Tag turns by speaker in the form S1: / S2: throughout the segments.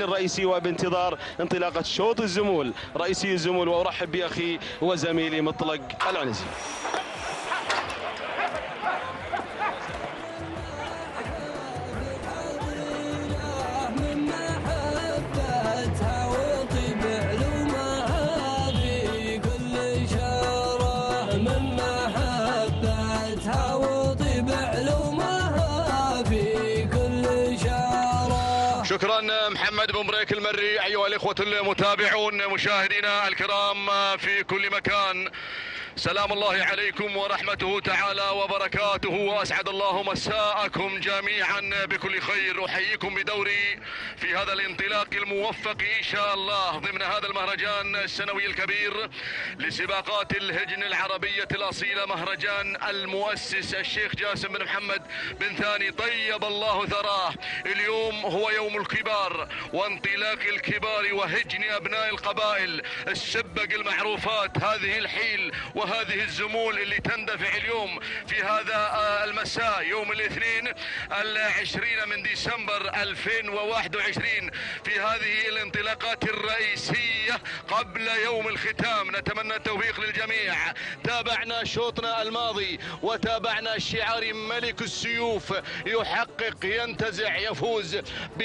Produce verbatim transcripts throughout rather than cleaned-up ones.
S1: الرئيسي وبانتظار انطلاقة شوط الزمول رئيسي الزمول، وأرحب بأخي وزميلي مطلق العنزي.
S2: شكرا محمد بن بريك المري. أيها الإخوة المتابعون مشاهدينا الكرام في كل مكان، سلام الله عليكم ورحمته تعالى وبركاته، وأسعد الله مساءكم جميعا بكل خير. أحييكم بدوري في هذا الانطلاق الموفق إن شاء الله ضمن هذا المهرجان السنوي الكبير لسباقات الهجن العربية الأصيلة، مهرجان المؤسس الشيخ جاسم بن محمد بن ثاني طيب الله ثراه. اليوم هو يوم الكبار وانطلاق الكبار وهجن أبناء القبائل، السبق المعروفات، هذه الحيل وهذه الزمول اللي تندفع اليوم في هذا المساء يوم الاثنين العشرين من ديسمبر ألفين وواحد وعشرين في هذه الانطلاقات الرئيسية قبل يوم الختام. نتمنى التوفيق للجميع. تابعنا شوطنا الماضي وتابعنا الشعار ملك السيوف يحقق ينتزع يفوز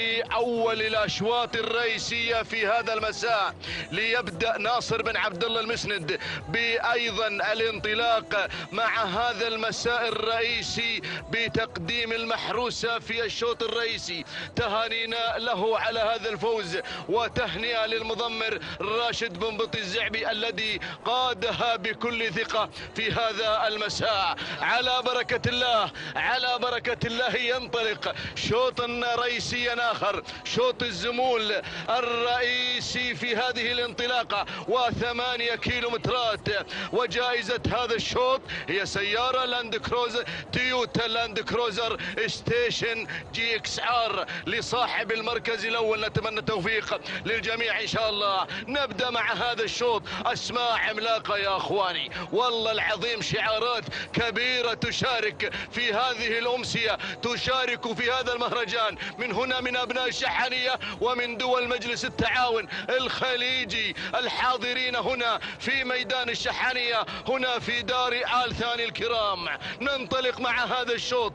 S2: بأول الأشواط الرئيسية في هذا المساء، ليبدأ ناصر بن عبد الله المسند بأيضا الانطلاق مع هذا المساء الرئيسي بتقديم المحروسة في الشوط الرئيسي. تهانينا له على هذا الفوز، وتهنئة للمضمر راشد بن بطي الزعبي الذي قادها بكل ثقة في هذا المساء. على بركة الله على بركة الله ينطلق شوط رئيسيا آخر، شوط الزمول الرئيسي في هذه الانطلاقة، وثمانية كيلومترات. وجائزة هذا الشوط هي سيارة لاند كروزر تويوتا لاند كروزر ستيشن جي اكس ار لصاحب المركز الأول. نتمنى التوفيق للجميع إن شاء الله. نبدأ مع هذا الشوط. أسماء عملاقة يا أخواني، والله العظيم شعارات كبيرة تشارك في هذه الأمسية، تشارك في هذا المهرجان من هنا من أبناء الشحانية ومن دول مجلس التعاون الخليجي الحاضرين هنا في ميدان الشحانية هنا في دار آل ثاني الكرام. ننطلق مع هذا الشوط،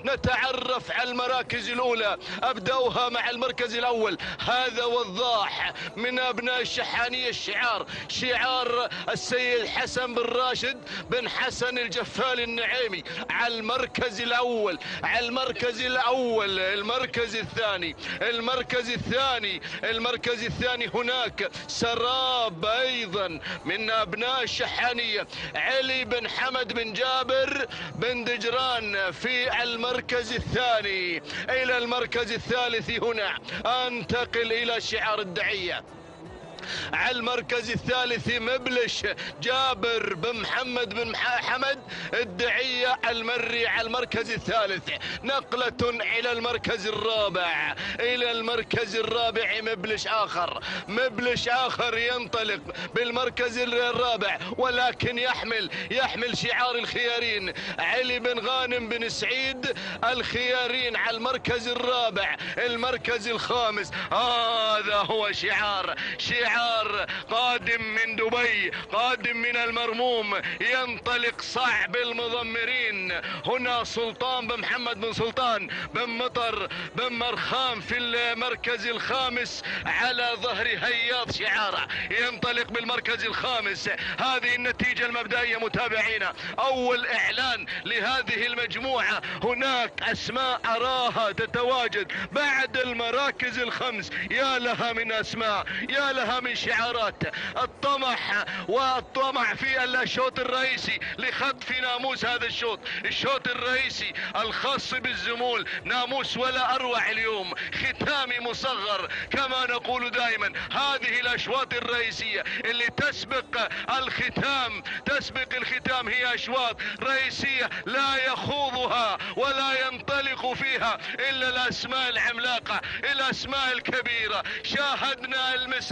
S2: نتعرف على المراكز الأولى. أبدأها مع المركز الأول، هذا وضاح من أبناء الشحانية، الشعار شعار السيد حسن بن راشد بن حسن الجفال النعيمي. على المركز الأول على المركز الأول المركز الثاني المركز الثاني المركز الثاني هناك سراب أيضا من أبناء الشحانية، علي بن حمد بن جابر بن دجران في المركز الثاني. إلى المركز الثالث هنا أنتقل إلى شعار الدعية. على المركز الثالث مبلش جابر بن محمد بن حمد الدعية المري على المركز الثالث. نقلة إلى المركز الرابع إلى المركز الرابع مبلش آخر مبلش آخر ينطلق بالمركز الرابع، ولكن يحمل يحمل شعار الخيارين، علي بن غانم بن سعيد الخيارين على المركز الرابع. المركز الخامس هذا هو شعار شعار قادم من دبي، قادم من المرموم، ينطلق صعب المضمرين. هنا سلطان بن محمد بن سلطان بن مطر بن مرخام في المركز الخامس على ظهر هياض شعاره، ينطلق بالمركز الخامس. هذه النتيجة المبدئية متابعينا، أول إعلان لهذه المجموعة. هناك أسماء أراها تتواجد بعد المراكز الخمس، يا لها من أسماء، يا لها من شعارات. الطمح والطمع في الشوط الرئيسي لخطف ناموس هذا الشوط، الشوط الرئيسي الخاص بالزمول، ناموس ولا أروع اليوم، ختامي مصغر كما نقول دائما. هذه الأشواط الرئيسية اللي تسبق الختام تسبق الختام هي أشواط رئيسية لا يخوضها ولا ينطلق فيها إلا الأسماء العملاقة، الأسماء الكبيرة. شاهدنا المسند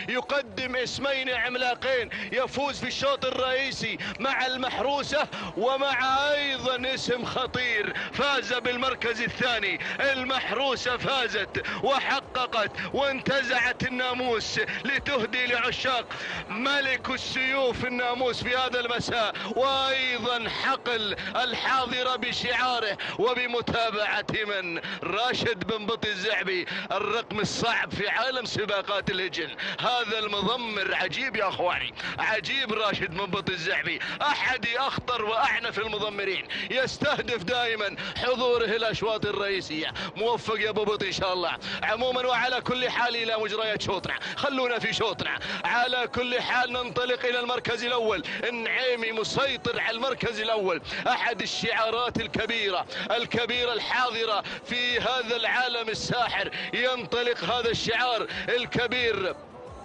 S2: يقدم اسمين عملاقين، يفوز في الشوط الرئيسي مع المحروسة ومع ايضا اسم خطير فاز بالمركز الثاني. المحروسة فازت وحققت وانتزعت الناموس لتهدي لعشاق ملك السيوف الناموس في هذا المساء، وايضا حقل الحاضرة بشعاره وبمتابعة من راشد بن بطي الزعبي الرقم الصعب في عالم سباقات الهجن. هذا المضمر عجيب يا اخواني، عجيب راشد بن بطي الزعبي، احد اخطر واعنف المضمرين، يستهدف دائما حضوره الاشواط الرئيسية. موفق يا ابو بطي ان شاء الله. عموما وعلى كل حال الى مجريات شوطنا، خلونا في شوطنا. على كل حال ننطلق الى المركز الاول. النعيمي مسيطر على المركز الاول، احد الشعارات الكبيرة الكبيرة الحاضرة في هذا العالم الساحر. ينطلق هذا الشعار الكبير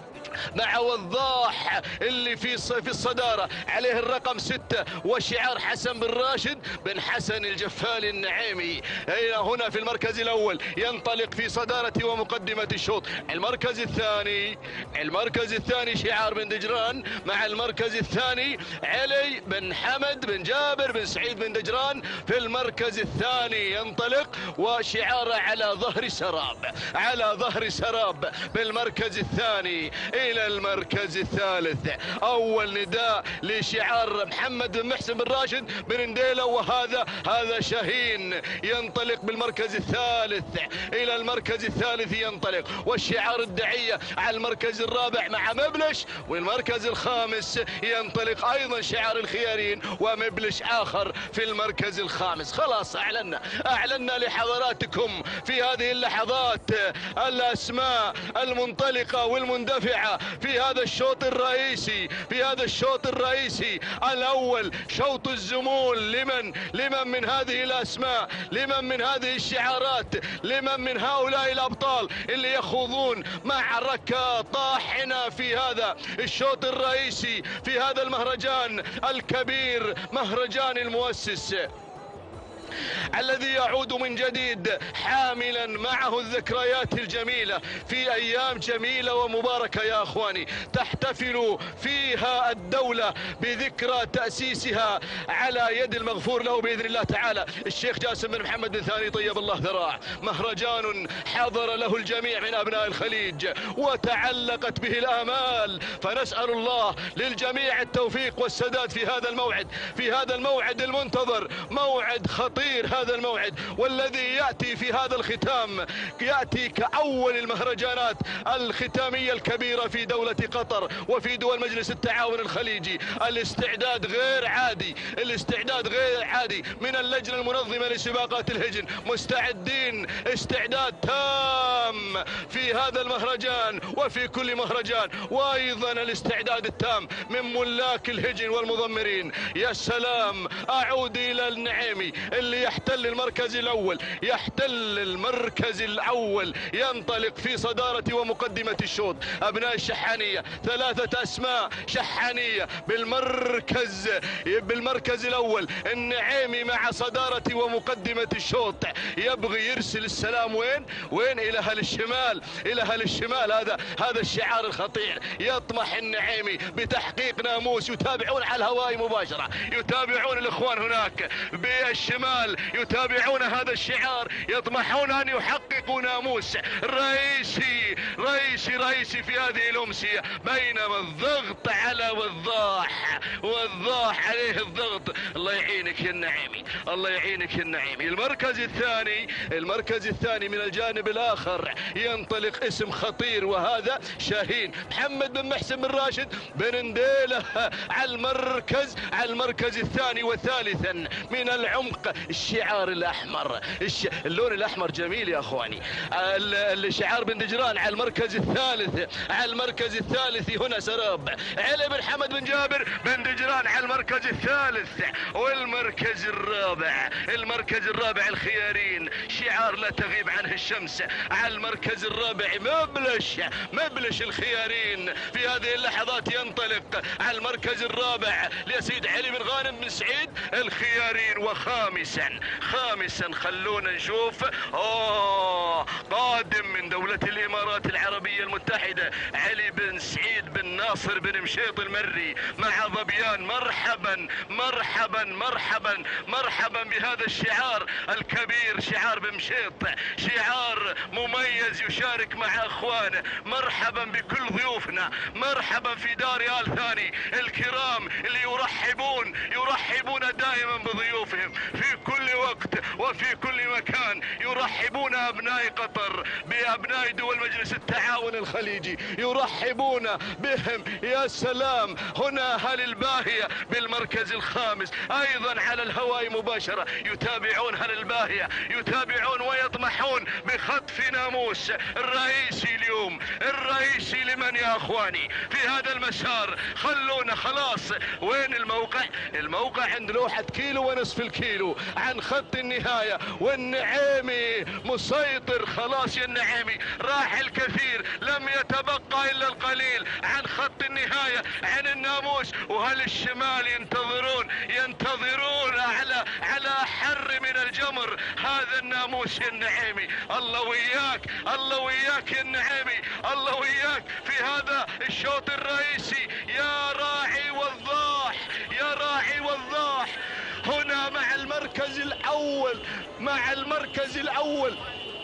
S2: مع وضاح اللي في في الصدارة، عليه الرقم ستة وشعار حسن بن راشد بن حسن الجفالي النعيمي. هنا في المركز الأول ينطلق في صدارة ومقدمة الشوط. المركز الثاني المركز الثاني شعار بن دجران، مع المركز الثاني علي بن حمد بن جابر بن سعيد بن دجران. في المركز الثاني ينطلق وشعاره على ظهر سراب، على ظهر سراب. بالمركز الثاني الى المركز الثالث اول نداء لشعار محمد بن محسن بن راشد بن نديلة، وهذا هذا شاهين ينطلق بالمركز الثالث. الى المركز الثالث ينطلق والشعار الدعية على المركز الرابع مع مبلش. والمركز الخامس ينطلق ايضا شعار الخيارين ومبلش اخر في المركز الخامس. خلاص اعلنا اعلنا لحضراتكم في هذه اللحظات الاسماء المنطلقة والمندفعة في هذا الشوط الرئيسي. في هذا الشوط الرئيسي الاول شوط الزمول، لمن لمن من هذه الاسماء، لمن من هذه الشعارات، لمن من هؤلاء الابطال اللي يخوضون معركة طاحنة في هذا الشوط الرئيسي في هذا المهرجان الكبير، مهرجان المؤسس الذي يعود من جديد حاملا معه الذكريات الجميلة في ايام جميلة ومباركة يا اخواني، تحتفل فيها الدولة بذكرى تأسيسها على يد المغفور له باذن الله تعالى الشيخ جاسم بن محمد بن ثاني طيب الله ذراعه. مهرجان حضر له الجميع من ابناء الخليج وتعلقت به الامال، فنسأل الله للجميع التوفيق والسداد في هذا الموعد، في هذا الموعد المنتظر، موعد خطير هذا الموعد، والذي يأتي في هذا الختام، يأتي كأول المهرجانات الختامية الكبيرة في دولة قطر وفي دول مجلس التعاون الخليجي. الاستعداد غير عادي، الاستعداد غير عادي من اللجنة المنظمة لسباقات الهجن، مستعدين استعداد تام في هذا المهرجان وفي كل مهرجان، وايضا الاستعداد التام من ملاك الهجن والمضمرين. يا سلام، اعود الى النعيمي اللي يحتل المركز الاول، يحتل المركز الاول، ينطلق في صدارة ومقدمة الشوط. ابناء الشحانية ثلاثة اسماء شحانية بالمركز بالمركز الاول. النعيمي مع صدارة ومقدمة الشوط يبغي يرسل السلام وين وين الى اهل الشمال، الى اهل الشمال. هذا هذا الشعار الخطير. يطمح النعيمي بتحقيق ناموس. يتابعون على الهواء مباشرة، يتابعون الاخوان هناك بالشمال، يتابعون هذا الشعار، يطمحون ان يحققوا ناموس رئيسي رئيسي رئيسي في هذه الامسية. بينما الضغط على وضاح، وضاح عليه الضغط. الله يعينك يا النعيمي، الله يعينك يا النعيمي. المركز الثاني المركز الثاني من الجانب الاخر ينطلق اسم خطير، وهذا شاهين محمد بن محسن بن راشد بن نديلة على المركز على المركز الثاني. وثالثا من العمق الشعار الاحمر، الش... اللون الاحمر جميل يا اخواني. الشعار بن دجران على المركز الثالث، على المركز الثالث هنا سراب. علي بن حمد بن جابر بن دجران على المركز الثالث. والمركز الرابع المركز الرابع الخيارين، شعار لا تغيب عنه الشمس. على المركز الرابع مبلش مبلش الخيارين في هذه اللحظات ينطلق على المركز الرابع لسيد علي بن غانم بن سعيد الخيارين. وخامسا خامسا خلونا نشوف اوه قادم من دولة الامارات العربية المتحدة علي بن سعيد ناصر بن مشيط المري مع ظبيان. مرحبا مرحبا مرحبا مرحبا بهذا الشعار الكبير، شعار بمشيط، شعار مميز يشارك مع اخوانه. مرحبا بكل ضيوفنا، مرحبا في دار آل ثاني الكرام اللي يرحبون يرحبون دائما بضيوفهم في كل وقت وفي كل مكان. يرحبون ابناء قطر بابناء دول مجلس التعاون الخليجي، يرحبون بهم. يا سلام، هنا اهل الباهية بالمركز الخامس ايضا على الهواء مباشرة يتابعون اهل الباهية، يتابعون ويطمحون بخطف ناموس الرئيسي اليوم، الرئيسي لمن يا اخواني في هذا المسار. خلونا خلاص. وين الموقع؟ الموقع عند لوحة كيلو ونصف الكيلو عن خط النهاية، والنعيمي مسيطر خلاص. يا النعيمي راح الكثير، لم يتبقى الا القليل عن خط النهاية عن الناموس. وهل الشمال ينتظرون ينتظرون على على حر من الجمر هذا الناموس. يا النعيمي الله وياك، الله وياك يا النعيمي، الله وياك في هذا الشوط الرئيسي. يا راعي وضاح، يا راعي وضاح. هنا مع المركز الاول، مع المركز الاول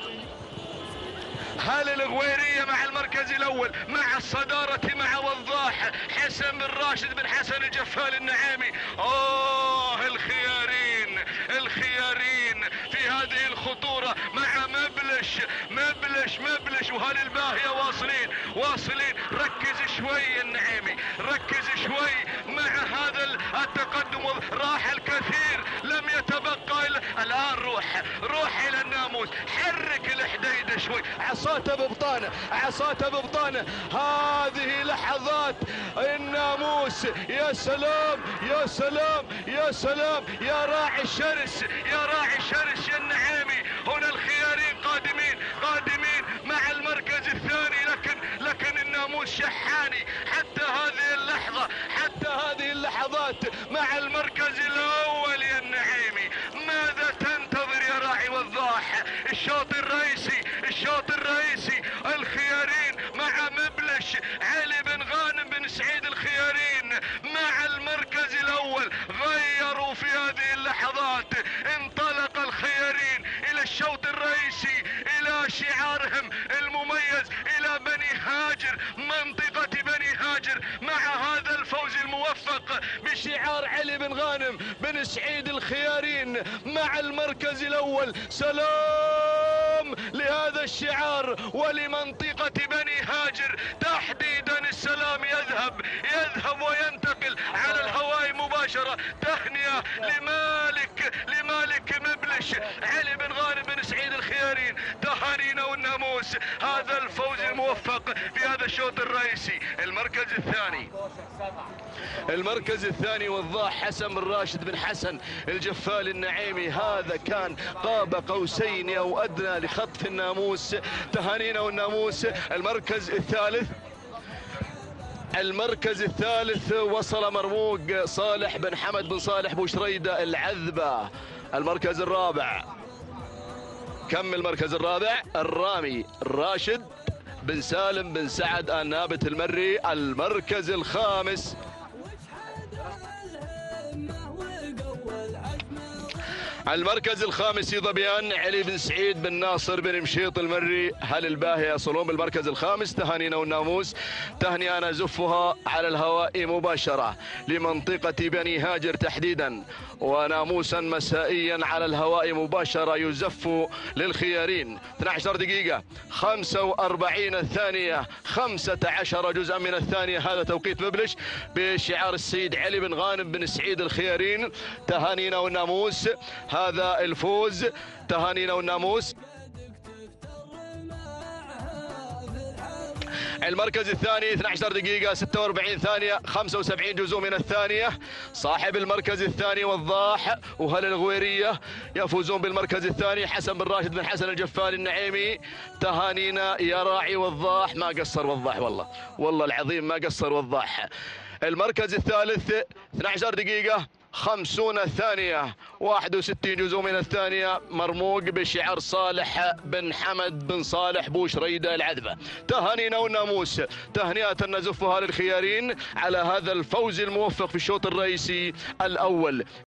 S2: هل الغويرية مع المركز الاول مع الصدارة مع وضاح حسن بن راشد بن حسن الجفال النعيمي. اوه الخيارين، الخيارين في هذه الخطورة مع مبلش مبلش مبلش وهل الباهية واصلين واصلين. ركز شوي النعيمي، ركز شوي مع هذا التقدم. راح الكثير، لم يتبقى إلا الان. روح روح الى الناموس، حرك الحديدة شوي. عصاته ببطانه، عصاته ببطانه. هذه لحظات الناموس. يا سلام يا سلام يا سلام. يا راعي الشرس، يا راعي الشرس يا النعيمي. هنا الخيارين قادمين قادمين مع المركز الثاني، لكن لكن الناموس شحاني حتى هذه اللحظة، حتى هذه اللحظات مع المركز الاول. يا النعيمي ماذا تنتظر يا راعي وضاح؟ الشوط الرئيسي، الشوط الرئيسي الخيارين مع مبلش علي بن غانم بن سعيد. الخيارين مع المركز الاول غيروا في هذه اللحظات. انطلق الخيارين الى الشوط الرئيسي، الى شعارهم المميز، الى بني هاجر، منطقة بني هاجر مع هذا الفوز الموفق بشعار علي بن غانم بن سعيد. الخيارين مع المركز الاول. سلام لهذا الشعار ولمنطقة بني هاجر تحديدا. السلام يذهب يذهب وينتقل على الهواء مباشرة. تهنئة لمالك لمالك مبلش علي بن غانم بن سعيد. الخيارين تهانينا والناموس هذا الفوز الموفق في هذا الشوط الرئيسي. المركز الثاني، المركز الثاني وضاح حسن بن راشد بن حسن الجفال النعيمي. هذا كان قاب قوسين او ادنى لخطف الناموس. تهانينا والناموس. المركز الثالث، المركز الثالث وصل مرموق صالح بن حمد بن صالح بوشريدة العذبة. المركز الرابع، كم المركز الرابع؟ الرامي راشد بن سالم بن سعد النابت المري. المركز الخامس، المركز الخامس ظبيان علي بن سعيد بن ناصر بن مشيط المري. هل الباهية يصلون بالمركز الخامس؟ تهانينا والناموس، تهنئة نزفها على الهواء مباشرة لمنطقة بني هاجر تحديدا، وناموسا مسائيا على الهواء مباشرة يزف للخيارين. اثنتي عشرة دقيقة خمسة وأربعين ثانية، خمسة عشر جزءا من الثانية. هذا توقيت مبلش بشعار السيد علي بن غانم بن سعيد. الخيارين تهانينا والناموس هذا الفوز. تهانينا والناموس. المركز الثاني اثنتي عشرة دقيقة ستة وأربعين ثانية، خمسة وسبعين جزء من الثانية. صاحب المركز الثاني وضاح وهل الغويرية يفوزون بالمركز الثاني. حسن بن راشد بن حسن الجفال النعيمي. تهانينا يا راعي وضاح. ما قصر وضاح والله، والله العظيم ما قصر وضاح. المركز الثالث اثنتي عشرة دقيقة خمسون ثانية، واحد وستين جزء من الثانية، مرموق بشعر صالح بن حمد بن صالح بوشريدة العذبة. تهانينا والناموس، تهنئة نزفها للخيارين على هذا الفوز الموفق في الشوط الرئيسي الأول.